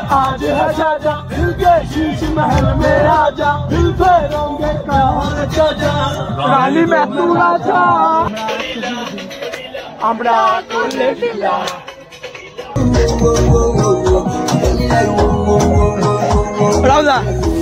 आज है साजा दिल के शीश महल में राजा दिल फेरोंगे कहर चाचा रानी में तू राजा আমরা করলে দিলা রাজা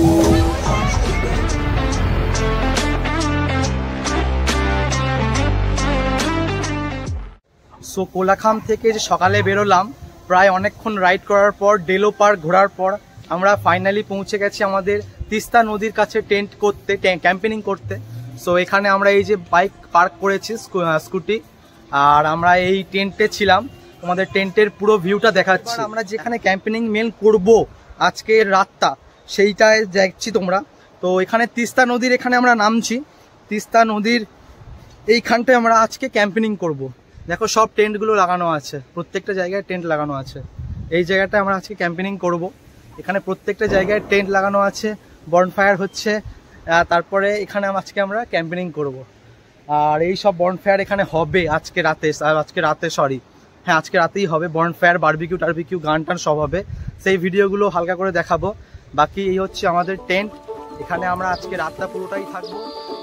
সো কোলাখাম থেকে যে সকালে বেরোলাম প্রায় অনেকক্ষণ রাইড করার পর ডেলো পার্ক ঘোরার পর আমরা ফাইনালি পৌঁছে গেছি আমাদের তিস্তা নদীর কাছে টেন্ট করতে ক্যাম্পেনিং করতে। সো এখানে আমরা এই যে বাইক পার্ক করেছি স্কুটি আর আমরা এই টেন্টে ছিলাম, আমাদের টেন্টের পুরো ভিউটা দেখাচ্ছি। আমরা যেখানে ক্যাম্পেনিং মেন করব আজকের রাতটা সেইটায় দেখছি তোমরা। তো এখানে তিস্তা নদীর এখানে আমরা নামছি, তিস্তা নদীর এইখানটায় আমরা আজকে ক্যাম্পেনিং করব। দেখো সব টেন্টগুলো লাগানো আছে, প্রত্যেকটা জায়গায় টেন্ট লাগানো আছে। এই জায়গাটায় আমরা আজকে ক্যাম্পেনিং করব। এখানে প্রত্যেকটা জায়গায় টেন্ট লাগানো আছে, বনফায়ার হচ্ছে, তারপরে এখানে আজকে আমরা ক্যাম্পেনিং করব। আর এই সব বনফায়ার এখানে হবে আজকে রাতেই হবে বনফায়ার, বারবিকিউ টারবিকিউ, গান টান সব হবে। সেই ভিডিওগুলো হালকা করে দেখাবো। বাকি এই হচ্ছে আমাদের টেন্ট, এখানে আমরা আজকে রাতটা পুরোটাই থাকবো।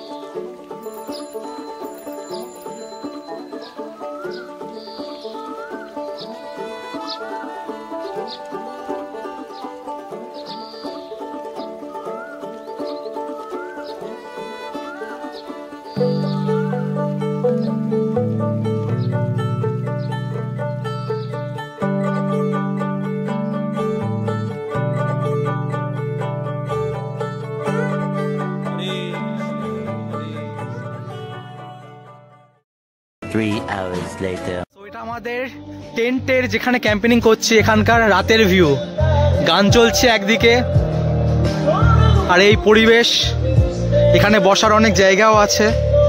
এটা আমাদের টেন্টের যেখানে ক্যাম্পেনিং করছি এখানকার রাতের ভিউ, গান চলছে একদিকে আর এই পরিবেশ, এখানে বসার অনেক জায়গাও আছে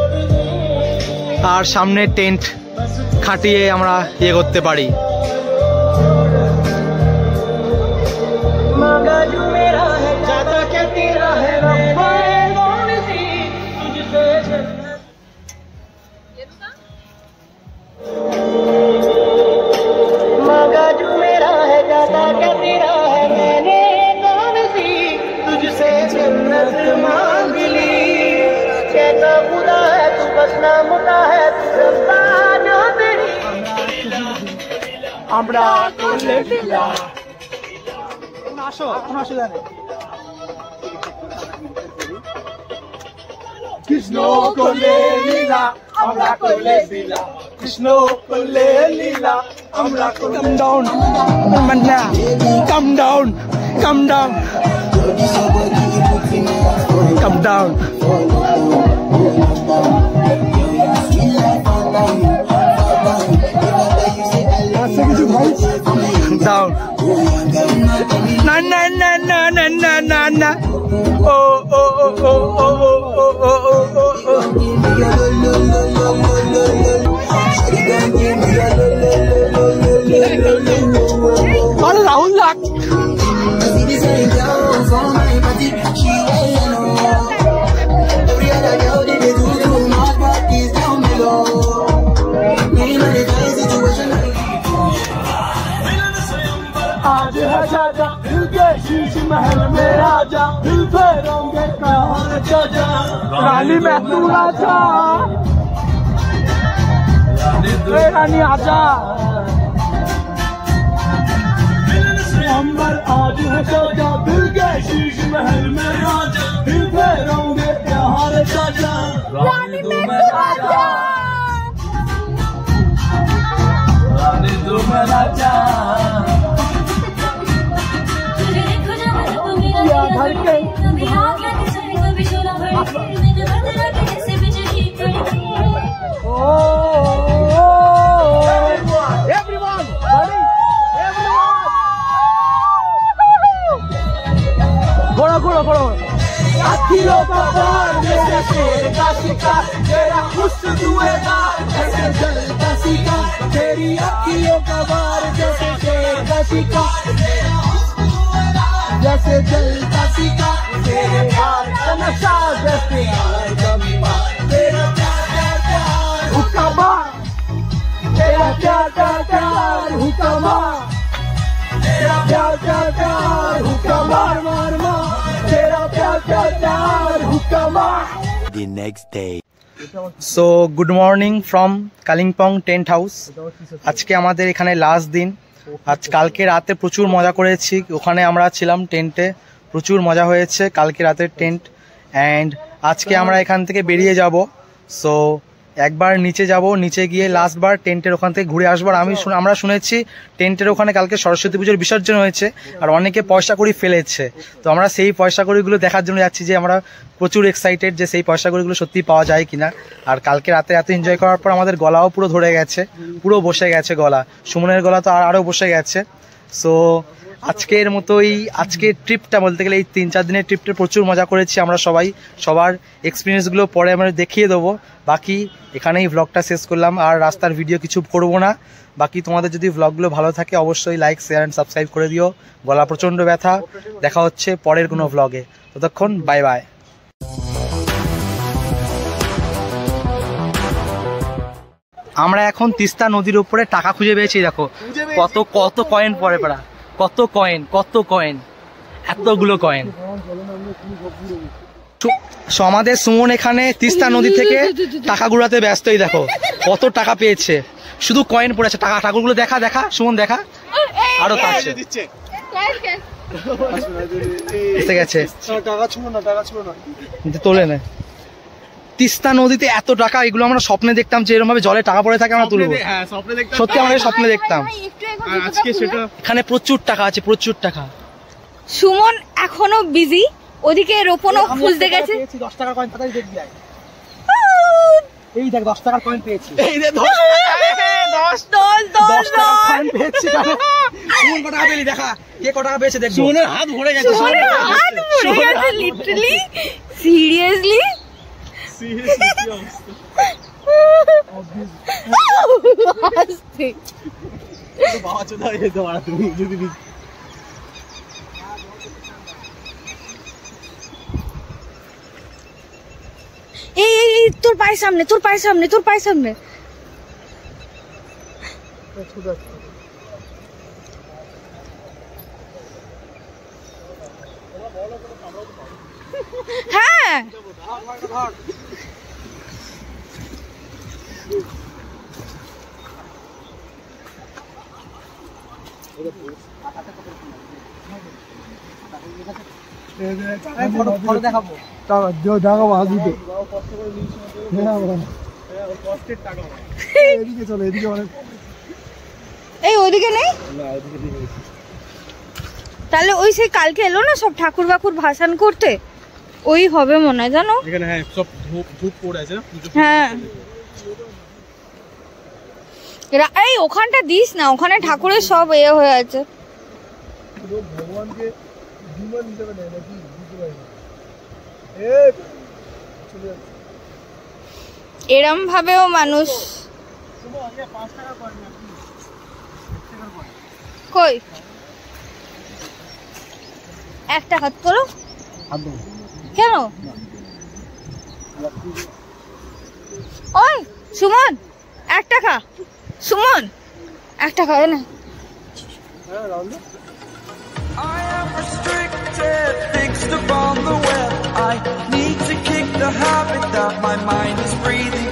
আর সামনে টেন্ট খাটিয়ে আমরা ইয়ে করতে পারি। আমরা করলে দিলা আসো এখন আসো জানে কৃষ্ণ করলে লীলা আমরা করলে দিলা কৃষ্ণ করলে লীলা আমরা কাম ডাউন মান্না come down come down come down down na na na na na na na na oh oh oh oh oh oh oh oh oh oh Rahul Lak आज है साजा दिल के शीश महल में राजा दिल फेरोंगे कहर चाचा रानी में तू राजा रानी आजा अंबर आज है साजा दिल के शीश महल में राजा दिल फेरोंगे कहर चाचा रानी में तू राजा रानी तू राजा अखियों का बार जैसे शेर का शिकार तेरा खुशबुएगा जैसे जल का शिकार तेरी अखियों का बार जैसे शेर का शिकार जैसे जल का शिकार तेरे प्यार का नशा जैसे यार कभी बार तेरा प्यार प्यार प्यार हुक्का बार तेरा प्यार प्यार प्यार हुक्का बार तेरा प्यार प्यार प्यार The next day. So good morning from Kalimpong tent house. আজকে আমাদের এখানে লাস্ট দিন। কালকে রাতে প্রচুর মজা করেছি, ওখানে আমরা ছিলাম টেন্টে, প্রচুর মজা হয়েছে কালকে রাতের টেন্ট। অ্যান্ড আজকে আমরা এখান থেকে বেরিয়ে যাব। সো একবার নিচে যাব, নিচে গিয়ে লাস্টবার টেন্টের ওখান থেকে ঘুরে আসবার। আমরা শুনেছি টেন্টের ওখানে কালকে সরস্বতী পুজোর বিসর্জন হয়েছে আর অনেকে পয়সা কড়ি ফেলেছে, তো আমরা সেই পয়সা কড়িগুলো দেখার জন্য যাচ্ছি, যে আমরা প্রচুর এক্সাইটেড যে সেই পয়সা কড়িগুলো সত্যি পাওয়া যায় কিনা। আর কালকে রাতে এত এনজয় করার পর আমাদের গলাও পুরো ধরে গেছে, পুরো বসে গেছে গলা, সুমনের গলা তো আরও বসে গেছে। সো আজকের মতোই আজকের ট্রিপটা বলতে গেলে এই 3-4 দিনের ট্রিপটা প্রচুর মজা করেছি আমরা সবাই। সবার এক্সপিরিয়েন্সগুলো পরে আমরা দেখিয়ে দেবো। বাকি এখানেই ভ্লগটা শেষ করলাম, আর রাস্তার ভিডিও কিছু করবো না। বাকি তোমাদের যদি ভ্লগগুলো ভালো থাকে অবশ্যই লাইক, শেয়ার অ্যান্ড সাবস্ক্রাইব করে দিও। গলা প্রচণ্ড ব্যথা, দেখা হচ্ছে পরের কোনো ভ্লগে। ততক্ষণ বাই বাই। আমরা এখন তিস্তা নদীর উপরে টাকা খুঁজে পেয়েছি। দেখো কত কত কয়েন পরে পড়া, কত কয়েন, কত কয়েন, এতগুলো কয়েন। আমাদের সুমন এখানে তিস্তা নদী থেকে টাকা গুড়াতে ব্যস্তই। দেখো কত টাকা পেয়েছে, শুধু কয়েন পড়েছে। টাকাগুলো দেখা দেখা সুমন দেখা, আরো কাছে এসে গেছে। তোলে না তিস্তা নদীতে এত টাকা, এগুলো আমরা স্বপ্নে দেখতাম যে এরকম ভাবে জলে টাকা পড়ে থাকে আমরা তুলবো। সত্যি আমরা স্বপ্নে দেখতাম, এখানে প্রচুর টাকা আছে, প্রচুর টাকা। সুমন এখনো বিজি, ওদিকে রোপণও খুঁজতে গেছে। 10 টাকার কয়েন কোথায় দেখবি? এই দেখ 10 টাকার কয়েন পেয়েছি, এই রে 10 টাকার কয়েন পেয়েছি। সুমন কত টাকা পেলি দেখা, কে কত টাকা পেয়েছে দেখবো। সুমনের হাত ভরে গেছে, সুমনের হাত ভরে গেছে লিটারালি, সিরিয়াসলি বাবা চোদা হয়ে যেতে পারা তুমি যদি। এই তোর পায়ের সামনে, তোর পায়ের সামনে, তোর পায়ের সামনে। হ্যাঁ দেখাবো এই ওইদিকে নেই, তাহলে ওই সেই কালকে এলো না সব ঠাকুর বাকুর ভাসান করতে, ওই হবে মনে হয় জানো। হ্যাঁ এই ওখানটা দিস না, ওখানে ঠাকুরের সব এ হয়ে আছে। এরম ভাবেও মানুষ কই একটা হাত করো কেন? ওই সুমন 1 টাকা, সুমন 1 টাকা না। I am restricted, fixed upon the web. I need to kick the habit that my mind is breathing.